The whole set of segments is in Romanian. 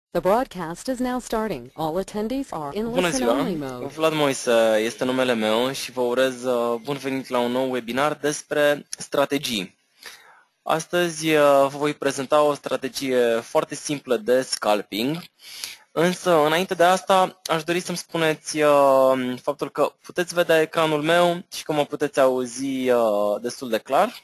The broadcast is now starting. All attendees are in Bună listen-only ziua! mode. Vlad Moise este numele meu și vă urez bun venit la un nou webinar despre strategii. Astăzi vă voi prezenta o strategie foarte simplă de scalping, însă înainte de asta aș dori să-mi spuneți faptul că puteți vedea ecranul meu și că mă puteți auzi destul de clar.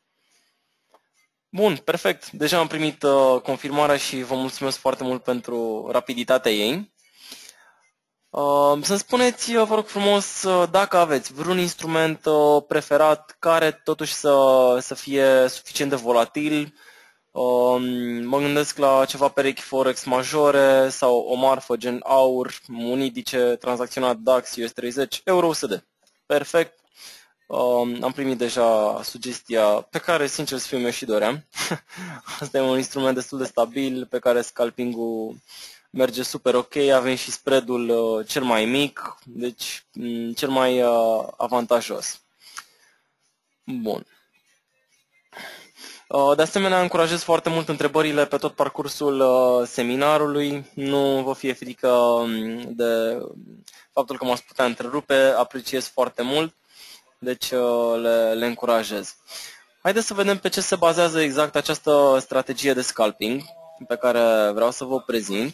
Bun, perfect. Deja am primit confirmarea și vă mulțumesc foarte mult pentru rapiditatea ei. Să-mi spuneți, vă rog frumos, dacă aveți vreun instrument preferat care totuși să fie suficient de volatil. Mă gândesc la ceva perechi Forex majore sau o marfă gen aur, unidice, tranzacționat DAX, US30, Euro-USD. Perfect. Am primit deja sugestia pe care, sincer să fiu, mi-o și doream. Asta e un instrument destul de stabil pe care scalping-ul merge super ok. Avem și spread-ul cel mai mic, deci cel mai avantajos. Bun. De asemenea, încurajez foarte mult întrebările pe tot parcursul seminarului. Nu vă fie frică de faptul că m-ați putea întrerupe, apreciez foarte mult, deci le încurajez. Haideți să vedem pe ce se bazează exact această strategie de scalping pe care vreau să vă prezint.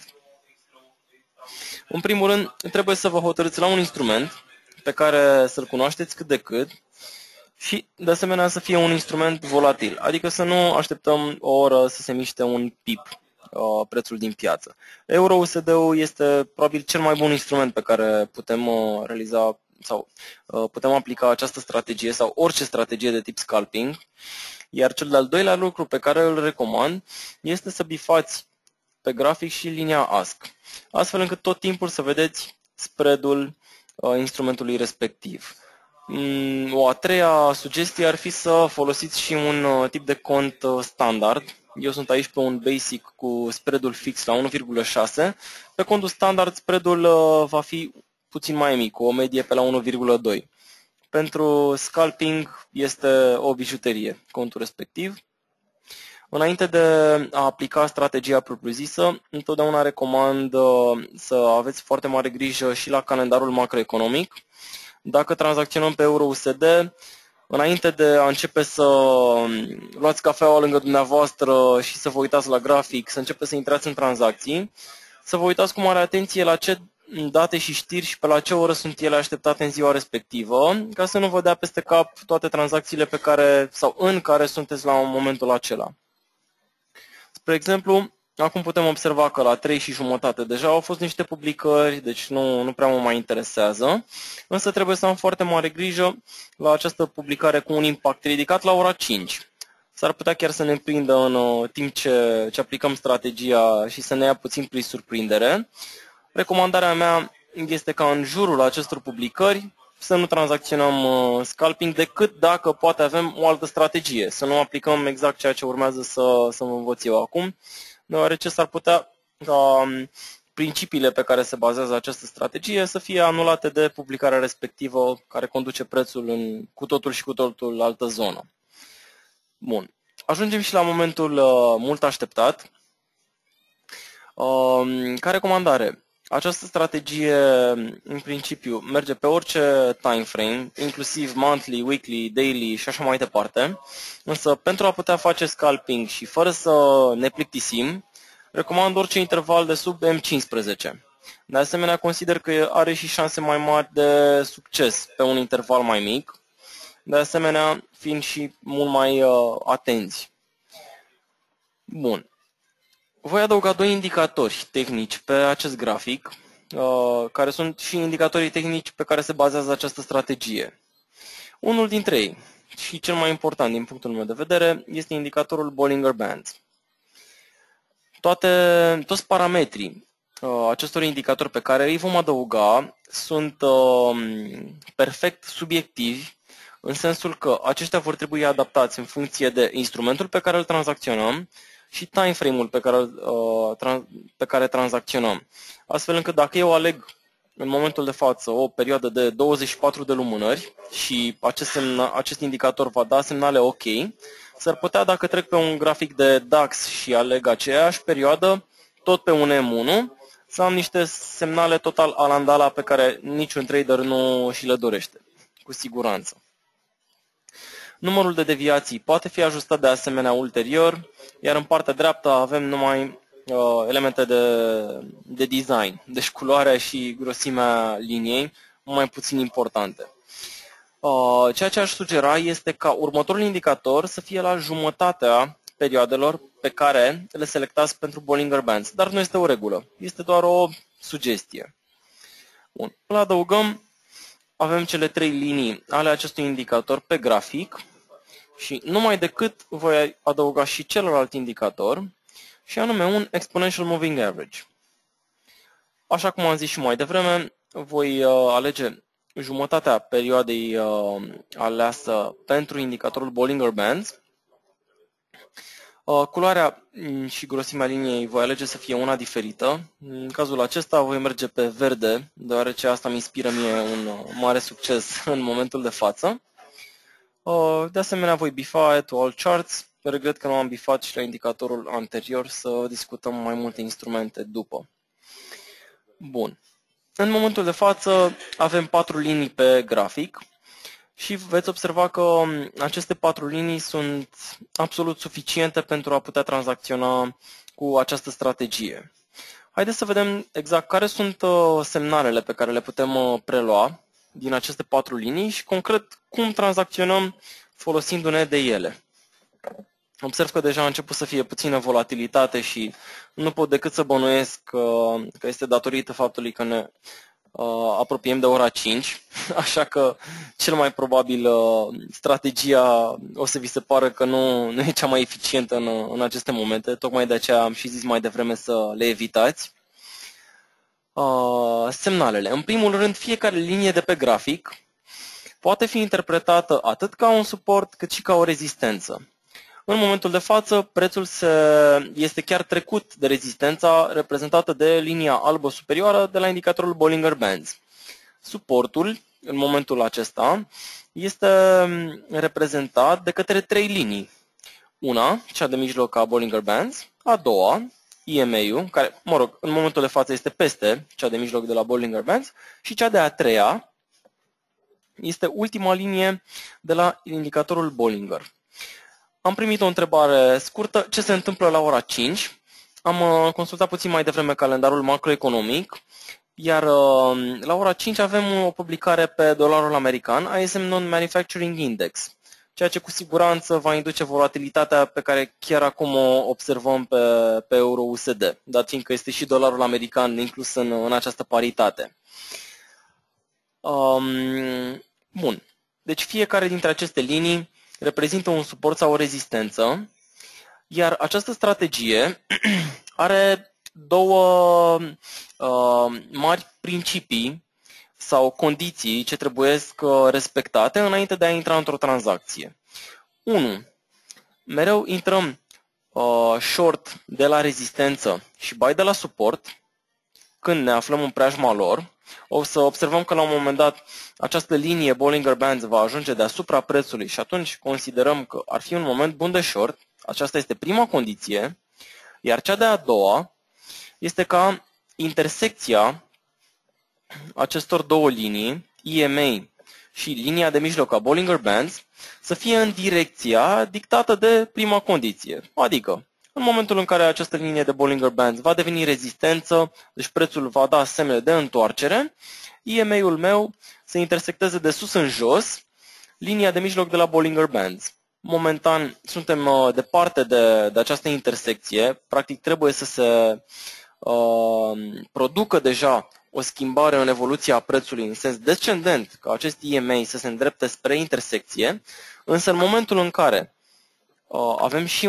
În primul rând, trebuie să vă hotărâți la un instrument pe care să-l cunoașteți cât de cât și, de asemenea, să fie un instrument volatil, adică să nu așteptăm o oră să se miște un pip prețul din piață. Euro-USD-ul este probabil cel mai bun instrument pe care putem realiza sau putem aplica această strategie sau orice strategie de tip scalping. Iar cel de-al doilea lucru pe care îl recomand este să bifați pe grafic și linia ASC, astfel încât tot timpul să vedeți spread-ul instrumentului respectiv. O a treia sugestie ar fi să folosiți și un tip de cont standard. Eu sunt aici pe un basic cu spread-ul fix la 1,6. Pe contul standard spread-ul va fi puțin mai mic, cu o medie pe la 1,2. Pentru scalping este o bijuterie contul respectiv. Înainte de a aplica strategia propriu-zisă, întotdeauna recomand să aveți foarte mare grijă și la calendarul macroeconomic. Dacă tranzacționăm pe Euro-USD, înainte de a începe să luați cafeaua lângă dumneavoastră și să vă uitați la grafic, să începeți să intrați în tranzacții, să vă uitați cu mare atenție la ce date și știri și pe la ce oră sunt ele așteptate în ziua respectivă, ca să nu vă dea peste cap toate tranzacțiile pe care sau în care sunteți la momentul acela. Spre exemplu, acum putem observa că la 3:30 deja au fost niște publicări, deci nu prea mă mai interesează, însă trebuie să am foarte mare grijă la această publicare cu un impact ridicat la ora 5. S-ar putea chiar să ne prindă în timp ce aplicăm strategia și să ne ia puțin prin surprindere. Recomandarea mea este ca în jurul acestor publicări să nu tranzacționăm scalping decât dacă poate avem o altă strategie, să nu aplicăm exact ceea ce urmează să vă învăț eu acum, deoarece s-ar putea ca principiile pe care se bazează această strategie să fie anulate de publicarea respectivă care conduce prețul în cu totul și cu totul altă zonă. Bun. Ajungem și la momentul mult așteptat. Ca recomandare, această strategie, în principiu, merge pe orice time frame, inclusiv monthly, weekly, daily și așa mai departe. Însă, pentru a putea face scalping și fără să ne plictisim, recomand orice interval de sub M15. De asemenea, consider că are și șanse mai mari de succes pe un interval mai mic, de asemenea, fiind și mult mai atenți. Bun. Voi adăuga doi indicatori tehnici pe acest grafic, care sunt și indicatorii tehnici pe care se bazează această strategie. Unul dintre ei, și cel mai important din punctul meu de vedere, este indicatorul Bollinger Band. Toți parametrii acestor indicatori pe care îi vom adăuga sunt perfect subiectivi, în sensul că aceștia vor trebui adaptați în funcție de instrumentul pe care îl tranzacționăm și time frame-ul pe care tranzacționăm. Astfel încât dacă eu aleg în momentul de față o perioadă de 24 de lumânări și acest indicator va da semnale OK, s-ar putea, dacă trec pe un grafic de DAX și aleg aceeași perioadă, tot pe un M1, să am niște semnale total alandala pe care niciun trader nu și le dorește, cu siguranță. Numărul de deviații poate fi ajustat de asemenea ulterior, iar în partea dreaptă avem numai elemente de design, deci culoarea și grosimea liniei, mai puțin importante. Ceea ce aș sugera este ca următorul indicator să fie la jumătatea perioadelor pe care le selectați pentru Bollinger Bands, dar nu este o regulă, este doar o sugestie. Bun. Îl adăugăm, avem cele 3 linii ale acestui indicator pe grafic și numai decât voi adăuga și celălalt indicator, și anume un Exponential Moving Average. Așa cum am zis și mai devreme, voi alege jumătatea perioadei aleasă pentru indicatorul Bollinger Bands. Culoarea și grosimea liniei voi alege să fie una diferită. În cazul acesta voi merge pe verde, deoarece asta mi inspiră mie un mare succes în momentul de față. De asemenea, voi bifa to all charts. Regret că nu am bifat și la indicatorul anterior, să discutăm mai multe instrumente după. Bun. În momentul de față avem 4 linii pe grafic și veți observa că aceste 4 linii sunt absolut suficiente pentru a putea tranzacționa cu această strategie. Haideți să vedem exact care sunt semnalele pe care le putem prelua din aceste 4 linii și concret cum tranzacționăm folosindu-ne de ele. Observ că deja a început să fie puțină volatilitate și nu pot decât să bănuiesc că este datorită faptului că ne apropiem de ora 5, așa că cel mai probabil strategia o să vi se pară că nu e cea mai eficientă în aceste momente, tocmai de aceea am și zis mai devreme să le evitați. Semnalele. În primul rând, fiecare linie de pe grafic poate fi interpretată atât ca un suport cât și ca o rezistență. În momentul de față, prețul este chiar trecut de rezistența reprezentată de linia albă superioară de la indicatorul Bollinger Bands. Suportul, în momentul acesta, este reprezentat de către 3 linii. Una, cea de mijloc a Bollinger Bands, a doua, EMA-ul, care, mă rog, în momentul de față este peste cea de mijloc de la Bollinger Bands, și cea de-a treia este ultima linie de la indicatorul Bollinger. Am primit o întrebare scurtă, ce se întâmplă la ora 5? Am consultat puțin mai devreme calendarul macroeconomic, iar la ora 5 avem o publicare pe dolarul american, ISM Non-Manufacturing Index, ceea ce cu siguranță va induce volatilitatea pe care chiar acum o observăm pe euro-USD, dat fiindcă este și dolarul american inclus în această paritate. Bun, deci fiecare dintre aceste linii reprezintă un suport sau o rezistență, iar această strategie are două mari principii sau condiții ce trebuie respectate înainte de a intra într-o tranzacție. 1. Mereu intrăm short de la rezistență și buy de la suport când ne aflăm în preajma lor. O să observăm că la un moment dat această linie Bollinger Bands va ajunge deasupra prețului și atunci considerăm că ar fi un moment bun de short. Aceasta este prima condiție. Iar cea de-a doua este ca intersecția acestor două linii, EMA și linia de mijloc a Bollinger Bands, să fie în direcția dictată de prima condiție. Adică, în momentul în care această linie de Bollinger Bands va deveni rezistență, deci prețul va da semne de întoarcere, EMA-ul meu se intersecteze de sus în jos linia de mijloc de la Bollinger Bands. Momentan suntem departe de această intersecție, practic trebuie să se producă deja o schimbare în evoluția prețului în sens descendent, ca acest EMA să se îndrepte spre intersecție, însă în momentul în care avem și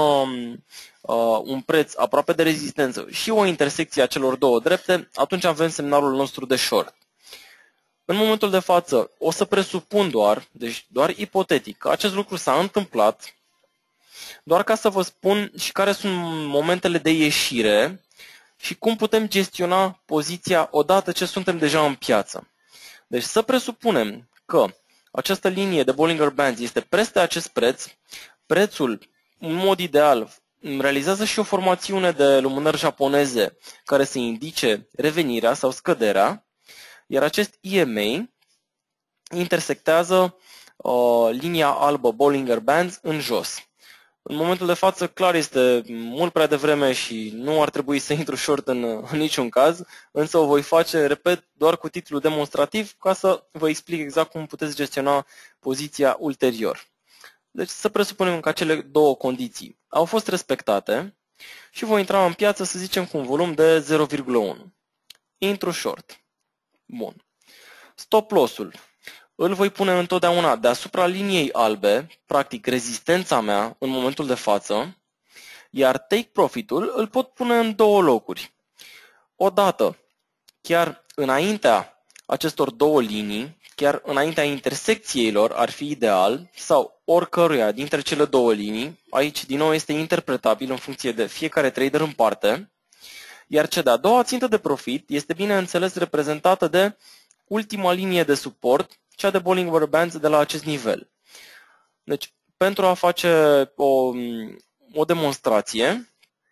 un preț aproape de rezistență și o intersecție a celor două drepte, atunci avem semnalul nostru de short. În momentul de față o să presupun deci doar ipotetic, că acest lucru s-a întâmplat, doar ca să vă spun și care sunt momentele de ieșire și cum putem gestiona poziția odată ce suntem deja în piață. Deci să presupunem că această linie de Bollinger Bands este peste acest preț, prețul în mod ideal realizează și o formațiune de lumânări japoneze care să indice revenirea sau scăderea, iar acest EMA intersectează linia albă Bollinger Bands în jos. În momentul de față, clar, este mult prea devreme și nu ar trebui să intru short în niciun caz, însă o voi face, repet, doar cu titlu demonstrativ ca să vă explic exact cum puteți gestiona poziția ulterior. Deci să presupunem că acele două condiții au fost respectate și voi intra în piață, să zicem, cu un volum de 0,1. Intru short. Bun. Stop loss-ul îl voi pune întotdeauna deasupra liniei albe, practic rezistența mea în momentul de față, iar take profit-ul îl pot pune în două locuri. Odată, chiar înaintea acestor două linii, chiar înaintea intersecției lor ar fi ideal, sau oricăruia dintre cele două linii, aici din nou este interpretabil în funcție de fiecare trader în parte, iar cea de-a doua țintă de profit este bineînțeles reprezentată de ultima linie de suport, cea de Bollinger Bands de la acest nivel. Deci, pentru a face o demonstrație,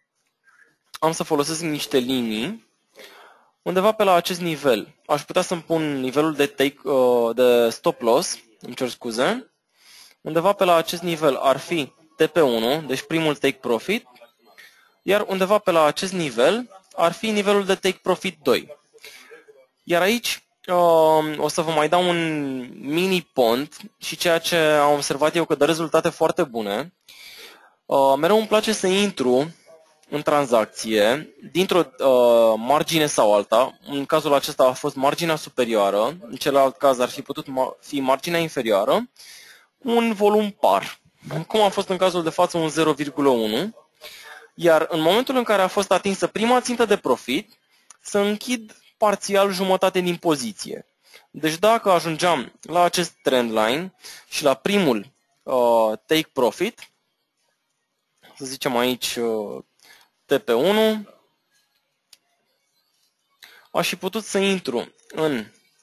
am să folosesc niște linii. Undeva pe la acest nivel, aș putea să-mi pun nivelul de stop loss, îmi cer scuze. Undeva pe la acest nivel ar fi TP1, deci primul take profit, iar undeva pe la acest nivel ar fi nivelul de take profit 2. Iar aici o să vă mai dau un mini pont și ceea ce am observat eu că dă rezultate foarte bune. Mereu îmi place să intru în tranzacție dintr-o margine sau alta. În cazul acesta a fost marginea superioară, în celălalt caz ar fi putut fi marginea inferioară, un volum par, cum a fost în cazul de față un 0,1, iar în momentul în care a fost atinsă prima țintă de profit, să închid parțial jumătate din poziție. Deci dacă ajungeam la acest trendline și la primul take profit, să zicem aici TP1, aș fi putut să intru în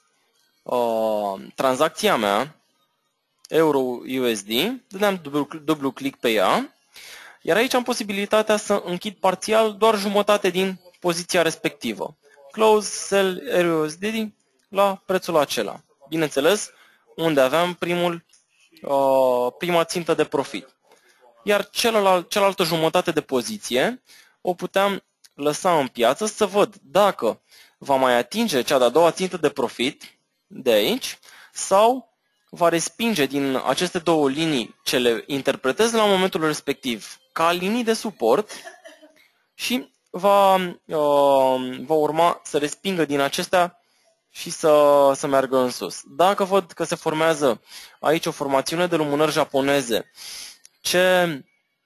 tranzacția mea Euro-USD, dădeam dublu click pe ea, iar aici am posibilitatea să închid parțial doar jumătate din poziția respectivă. Close, sell, Euro-USD la prețul acela. Bineînțeles, unde aveam prima țintă de profit. Iar cealaltă jumătate de poziție o puteam lăsa în piață să văd dacă va mai atinge cea de-a doua țintă de profit de aici sau va respinge din aceste două linii ce le interpretez la momentul respectiv ca linii de suport și va urma să respingă din acestea și să meargă în sus. Dacă văd că se formează aici o formațiune de lumânări japoneze ce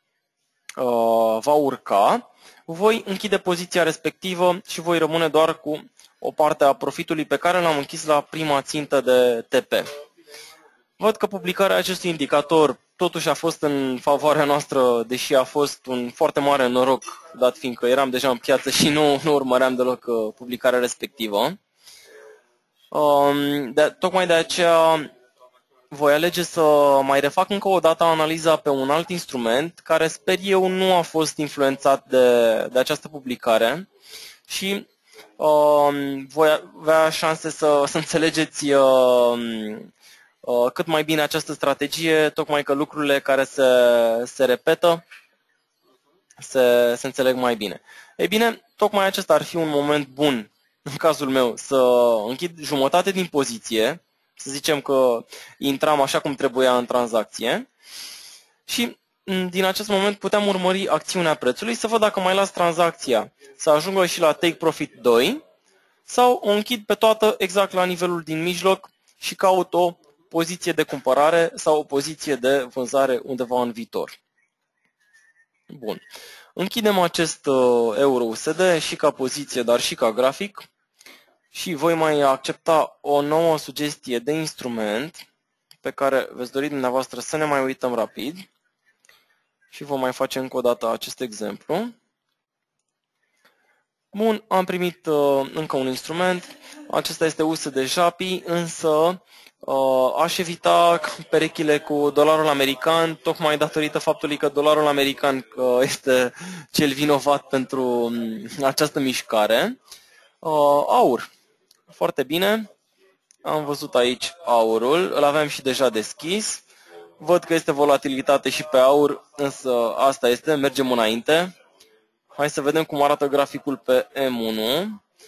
va urca, voi închide poziția respectivă și voi rămâne doar cu o parte a profitului pe care l-am închis la prima țintă de TP. Văd că publicarea acestui indicator totuși a fost în favoarea noastră, deși a fost un foarte mare noroc, dat fiindcă eram deja în piață și nu urmăream deloc publicarea respectivă. Tocmai de aceea voi alege să mai refac încă o dată analiza pe un alt instrument care sper eu nu a fost influențat de această publicare și voi avea șanse să înțelegeți cât mai bine această strategie, tocmai că lucrurile care se repetă se înțeleg mai bine. Ei bine, tocmai acesta ar fi un moment bun, în cazul meu, să închid jumătate din poziție, să zicem că intram așa cum trebuia în tranzacție și din acest moment puteam urmări acțiunea prețului, să văd dacă mai las tranzacția să ajungă și la take profit 2 sau o închid pe toată exact la nivelul din mijloc și caut o poziție de cumpărare sau o poziție de vânzare undeva în viitor. Bun. Închidem acest Euro-USD și ca poziție, dar și ca grafic și voi mai accepta o nouă sugestie de instrument pe care veți dori dumneavoastră să ne mai uităm rapid și vom mai face încă o dată acest exemplu. Bun, am primit încă un instrument. Acesta este USD JAPI, însă Aș evita perechile cu dolarul american, tocmai datorită faptului că dolarul american este cel vinovat pentru această mișcare. Aur. Foarte bine. Am văzut aici aurul, îl aveam și deja deschis. Văd că este volatilitate și pe aur, însă asta este, mergem înainte. Hai să vedem cum arată graficul pe M1.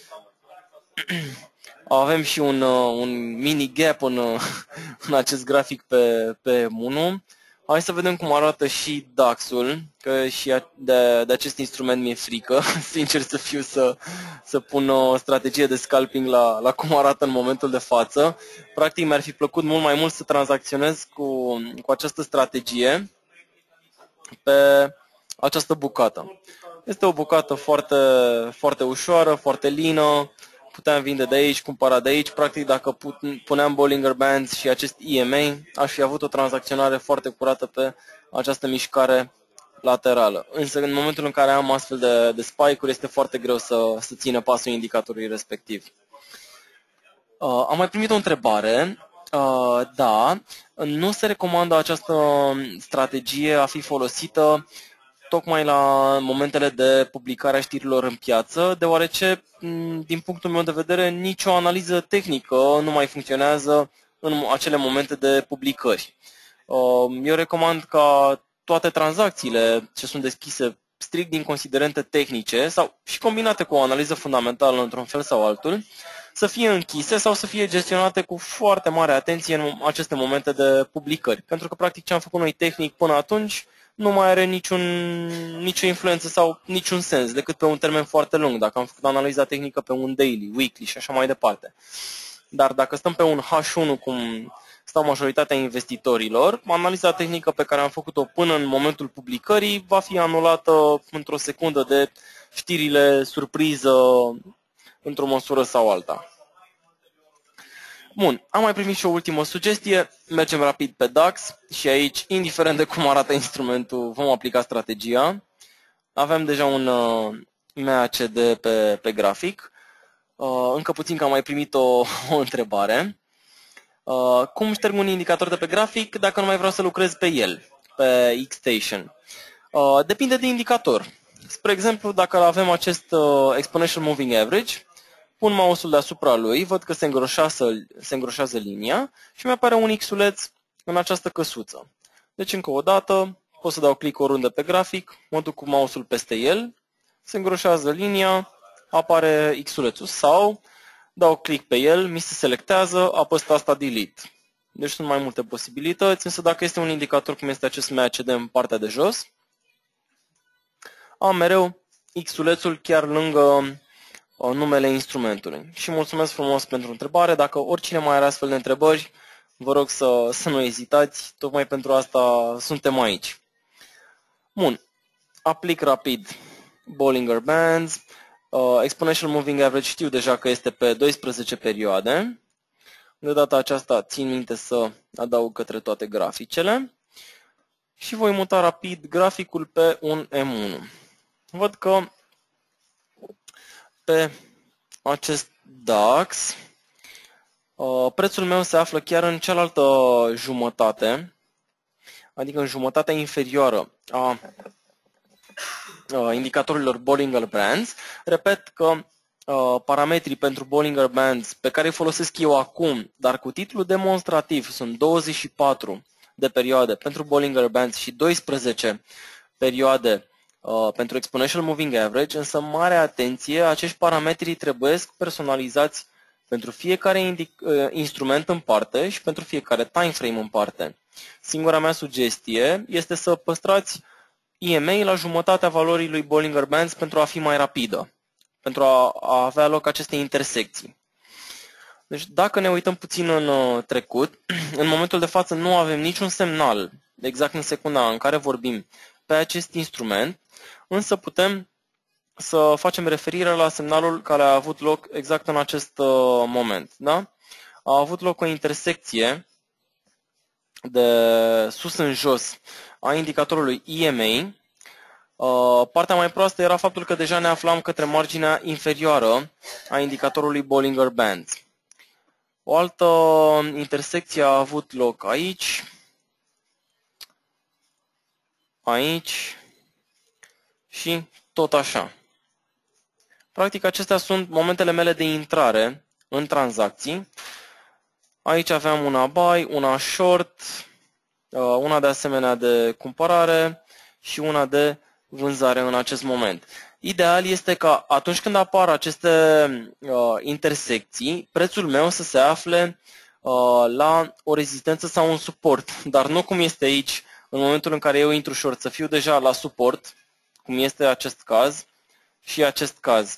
Avem și un mini gap în acest grafic pe M1. Hai să vedem cum arată și DAX-ul, că și de acest instrument mi-e frică, sincer să fiu, să pun o strategie de scalping la cum arată în momentul de față. Practic mi-ar fi plăcut mult mai mult să tranzacționez cu această strategie pe această bucată. Este o bucată foarte, foarte ușoară, foarte lină, puteam vinde de aici, cumpăra de aici. Practic, dacă puneam Bollinger Bands și acest EMA, aș fi avut o tranzacționare foarte curată pe această mișcare laterală. Însă, în momentul în care am astfel de spike-uri, este foarte greu să țină pasul indicatorului respectiv. Am mai primit o întrebare. Da, nu se recomandă această strategie a fi folosită tocmai la momentele de publicare a știrilor în piață, deoarece, din punctul meu de vedere, nicio analiză tehnică nu mai funcționează în acele momente de publicări. Eu recomand ca toate tranzacțiile ce sunt deschise strict din considerente tehnice sau și combinate cu o analiză fundamentală într-un fel sau altul, să fie închise sau să fie gestionate cu foarte mare atenție în aceste momente de publicări. Pentru că, practic, ce am făcut noi tehnic până atunci nu mai are nicio influență sau niciun sens decât pe un termen foarte lung, dacă am făcut analiza tehnică pe un daily, weekly și așa mai departe. Dar dacă stăm pe un H1, cum stau majoritatea investitorilor, analiza tehnică pe care am făcut-o până în momentul publicării va fi anulată într-o secundă de știrile surpriză într-o măsură sau alta. Bun, am mai primit și o ultimă sugestie, mergem rapid pe DAX și aici, indiferent de cum arată instrumentul, vom aplica strategia. Avem deja un MACD pe grafic, încă puțin că am mai primit o întrebare. Cum șterg un indicator de pe grafic dacă nu mai vreau să lucrez pe el, pe Xstation? Depinde de indicator. Spre exemplu, dacă avem acest Exponential Moving Average, pun mouse-ul deasupra lui, văd că se îngroșează linia și mi-apare un X-uleț în această căsuță. Deci, încă o dată, pot să dau click oriunde pe grafic, mă duc cu mouse-ul peste el, se îngroșează linia, apare X-ulețul sau dau click pe el, mi se selectează, apăs tasta Delete. Deci sunt mai multe posibilități, însă dacă este un indicator cum este acest MACD în partea de jos, am mereu X-ulețul chiar lângă numele instrumentului. Și mulțumesc frumos pentru întrebare. Dacă oricine mai are astfel de întrebări, vă rog să nu ezitați, tocmai pentru asta suntem aici. Bun, aplic rapid Bollinger Bands. Exponential Moving Average știu deja că este pe 12 perioade. De data aceasta țin minte să adaug către toate graficele. Și voi muta rapid graficul pe un M1. Văd că pe acest DAX prețul meu se află chiar în cealaltă jumătate, adică în jumătatea inferioară a indicatorilor Bollinger Bands. Repet că parametrii pentru Bollinger Bands pe care îi folosesc eu acum, dar cu titlu demonstrativ, sunt 24 de perioade pentru Bollinger Bands și 12 perioade pentru Exponential Moving Average, însă mare atenție, acești parametri trebuie personalizați pentru fiecare instrument în parte și pentru fiecare time frame în parte. Singura mea sugestie este să păstrați EMA la jumătatea valorii lui Bollinger Bands pentru a fi mai rapidă, pentru a avea loc aceste intersecții. Deci dacă ne uităm puțin în trecut, în momentul de față nu avem niciun semnal, exact în secunda în care vorbim, pe acest instrument, însă putem să facem referire la semnalul care a avut loc exact în acest moment. Da? A avut loc o intersecție de sus în jos a indicatorului EMA. Partea mai proastă era faptul că deja ne aflam către marginea inferioară a indicatorului Bollinger Bands. O altă intersecție a avut loc aici, aici și tot așa. Practic, acestea sunt momentele mele de intrare în tranzacții. Aici aveam una buy, una short, una de asemenea de cumpărare și una de vânzare în acest moment. Ideal este ca atunci când apar aceste intersecții, prețul meu să se afle la o rezistență sau un suport, dar nu cum este aici, în momentul în care eu intru short, să fiu deja la suport, cum este acest caz și acest caz.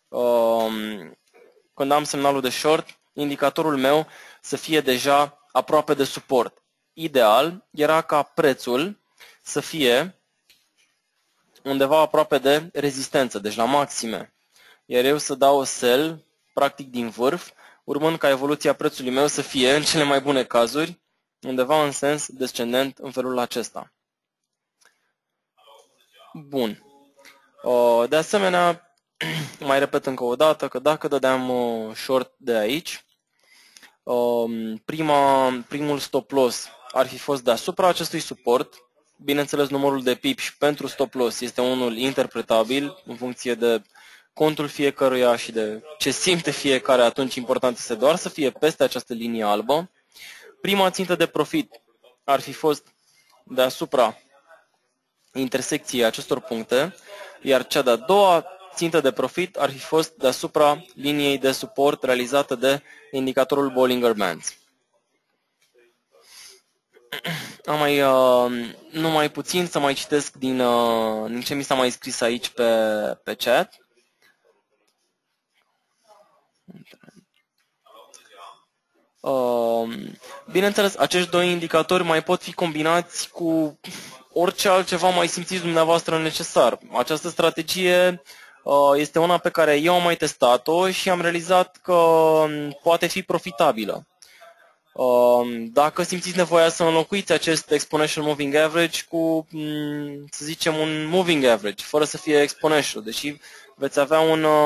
Când am semnalul de short, indicatorul meu să fie deja aproape de suport. Ideal era ca prețul să fie undeva aproape de rezistență, deci la maxime. Iar eu să dau sell, practic din vârf, urmând ca evoluția prețului meu să fie, în cele mai bune cazuri, undeva în sens descendent în felul acesta. Bun. De asemenea, mai repet încă o dată că dacă dădeam short de aici, primul stop loss ar fi fost deasupra acestui suport. Bineînțeles, numărul de pips pentru stop loss este unul interpretabil în funcție de contul fiecăruia și de ce simte fiecare, atunci important este doar să fie peste această linie albă. Prima țintă de profit ar fi fost deasupra intersecției acestor puncte, iar cea de-a doua țintă de profit ar fi fost deasupra liniei de suport realizată de indicatorul Bollinger Bands. Am numai puțin să mai citesc din ce mi s-a mai scris aici pe chat. Bineînțeles, acești doi indicatori mai pot fi combinați cu orice altceva mai simțiți dumneavoastră necesar. Această strategie este una pe care eu am mai testat-o și am realizat că poate fi profitabilă. Dacă simțiți nevoia să înlocuiți acest exponential moving average cu, să zicem, un moving average, fără să fie exponential, deși veți avea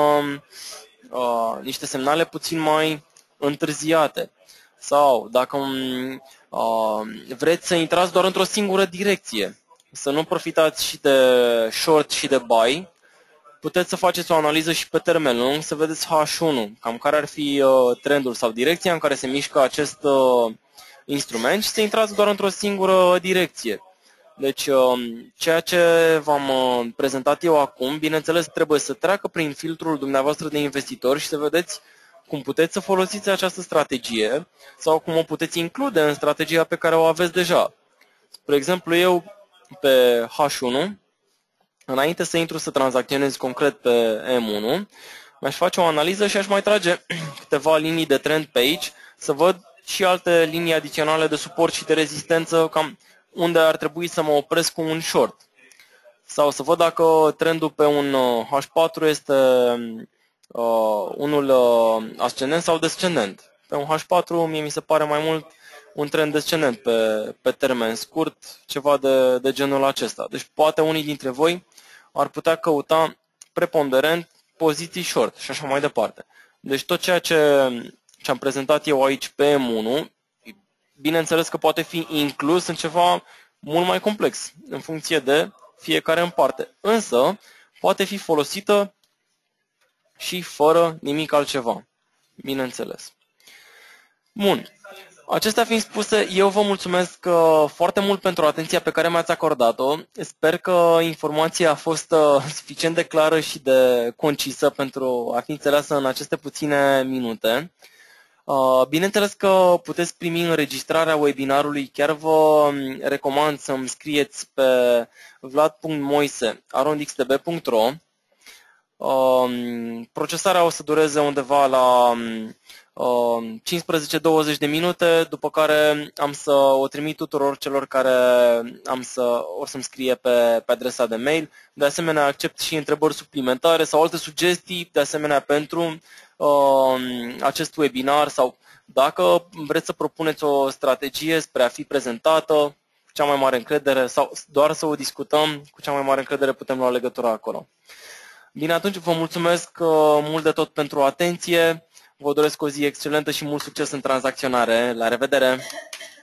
niște semnale puțin mai întârziate. Sau dacă vreți să intrați doar într-o singură direcție, să nu profitați și de short și de buy, puteți să faceți o analiză și pe termen lung, să vedeți H1, cam care ar fi trendul sau direcția în care se mișcă acest instrument și să intrați doar într-o singură direcție. Deci, ceea ce v-am prezentat eu acum, bineînțeles, trebuie să treacă prin filtrul dumneavoastră de investitori și să vedeți cum puteți să folosiți această strategie sau cum o puteți include în strategia pe care o aveți deja. Spre exemplu, eu pe H1, înainte să intru să tranzacționez concret pe M1, mi-aș face o analiză și aș mai trage câteva linii de trend pe aici, să văd și alte linii adiționale de suport și de rezistență, cam unde ar trebui să mă opresc cu un short. Sau să văd dacă trendul pe un H4 este unul ascendent sau descendent. Pe un H4 mie mi se pare mai mult un trend descendent pe termen scurt, ceva de genul acesta. Deci poate unii dintre voi ar putea căuta preponderent poziții short și așa mai departe. Deci tot ceea ce am prezentat eu aici pe M1, bineînțeles că poate fi inclus în ceva mult mai complex, în funcție de fiecare în parte. Însă, poate fi folosită și fără nimic altceva, bineînțeles. Bun. Acestea fiind spuse, eu vă mulțumesc foarte mult pentru atenția pe care mi-ați acordat-o. Sper că informația a fost suficient de clară și de concisă pentru a fi înțeleasă în aceste puține minute. Bineînțeles că puteți primi înregistrarea webinarului. Chiar vă recomand să-mi scrieți pe vlad.moise@xtb.ro. Procesarea o să dureze undeva la 15-20 de minute, după care am să o trimit tuturor celor care o să-mi scrie pe adresa de mail. De asemenea, accept și întrebări suplimentare sau alte sugestii, de asemenea, pentru acest webinar sau dacă vreți să propuneți o strategie spre a fi prezentată cu cea mai mare încredere sau doar să o discutăm, cu cea mai mare încredere putem lua legătura acolo. Bine, atunci vă mulțumesc mult de tot pentru atenție. Vă doresc o zi excelentă și mult succes în tranzacționare. La revedere!